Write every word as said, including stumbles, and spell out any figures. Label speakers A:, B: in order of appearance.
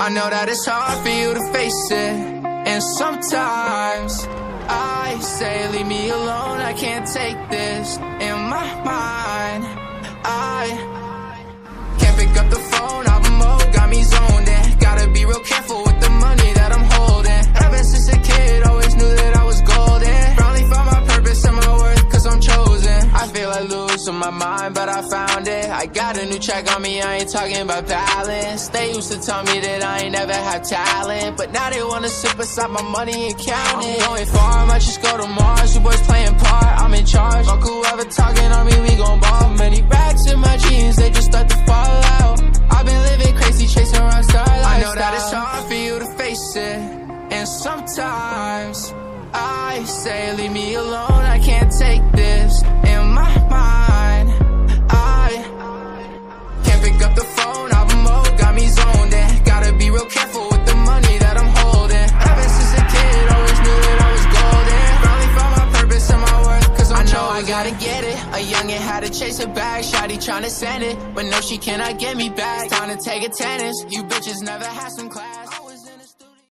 A: I know that it's hard for you to face it, and sometimes I say, leave me alone, I can't take this. In my mind, I can't pick up the phone, album mode got me zoned in. Gotta be real careful with the money that I'm holding. Ever since a kid, always knew that I was golden. Finally found my purpose and my worth, cause I'm chosen. I feel like losing my mind, but I found it. I got a new track on me, I ain't talking about balance. They used to tell me that I ain't never had talent, but now they wanna sit beside my money and count it. I'm going far, I might just go to Mars. You boys playing part, I'm in charge. Fuck whoever talking on me, we gon' ball. Many racks in my jeans, they just start to fall out. I've been living crazy, chasing around star lifestyle. I know that it's hard for you to face it, and sometimes I say, leave me alone, I can't take this. In my mind, I can't pick up the phone, album mode got me zoned in. Gotta be real careful with the money that I'm holding. Ever since a kid, always knew that I was golden. Finally found my purpose and my worth, cause I'm I know chosen. I gotta get it. A youngin' had to chase it back. Shawty tryna send it, but no, she cannot get me back. It's time to take attendance. You bitches never had some class.